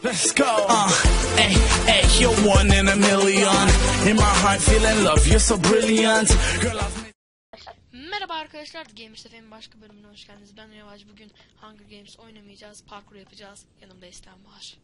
Let's go. Hey, hey, you're one in a million. In my heart, feeling love, you're so brilliant. Girl, Merhaba arkadaşlar, Gamers FM'in başka bölümüne hoş geldiniz. Ben Yavaş. Bugün Hunger Games oynamayacağız, parkur yapacağız. Yanımda İslam var.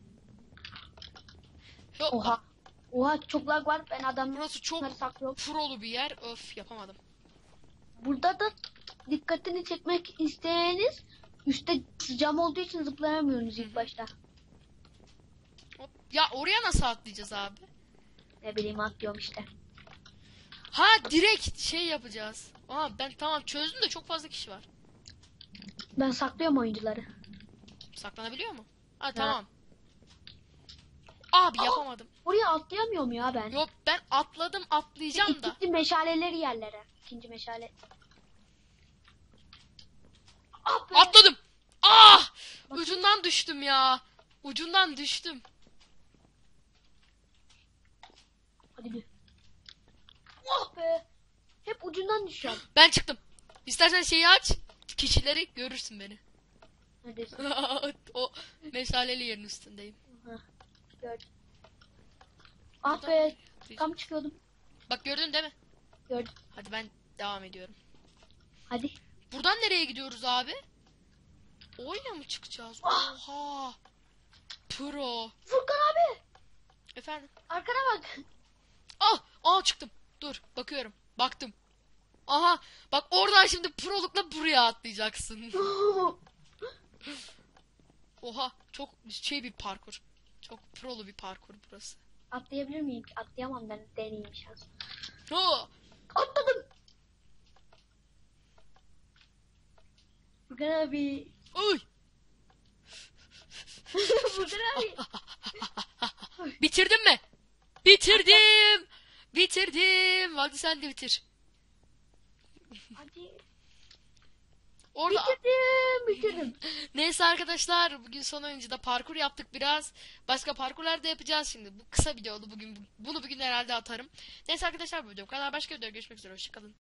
Oha. Oha, çok lag var. Ben adamları Burası çok prolu bir yer. Öf, yapamadım. Burada da dikkatini çekmek isteyeniz üstte cam olduğu için zıplayamıyorsunuz ilk başta. Hop. Ya oraya nasıl atlayacağız abi? Ne bileyim, atlıyorum işte. Ha, direkt şey yapacağız. Aha, ben tamam çözdüm de çok fazla kişi var. Ben saklıyorum oyuncuları. Saklanabiliyor mu? Ha tamam. Abi yapamadım. Oraya atlayamıyorum ya ben. Yok, ben atladım, atlayacağım da. İkinci meşaleleri yerlere. İkinci meşale. Ah be. Atladım. Ah! Ucundan düştüm ya. Ucundan düştüm. Hadi bir. Ah be. Hep ucundan düşüyorum. Ben çıktım. İstersen şeyi aç. Kişileri görürsün beni. Neredesin? O meşaleli yerin üstündeyim. Gördüm. Ah be. Tam çıkıyordum. Bak, gördün değil mi? Gördüm. Hadi ben devam ediyorum. Hadi. Buradan nereye gidiyoruz abi? Oyla mı çıkacağız? Oha. Pro. Furkan abi. Efendim? Arkana bak. Çıktım. Dur, bakıyorum. Baktım. Aha, bak oradan şimdi prolukla buraya atlayacaksın. Oha, çok şey bir parkur. Çok prolu bir parkur burası. Atlayabilir miyim? Atlayamam, ben deneyeyim şans. Ha! Atladım. Furkan abi. Oy! Furkan abi. Bitirdin mi? Bitirdim. Bitirdim. Hadi sen de bitir. Hadi. Orada. Bitirdim. Neyse arkadaşlar, bugün son oyuncuda parkur yaptık biraz. Başka parkurlar da yapacağız şimdi. Bu kısa video oldu bugün. Bunu bugün herhalde atarım. Neyse arkadaşlar, bu video bu kadar. Başka videoda görüşmek üzere. Hoşçakalın.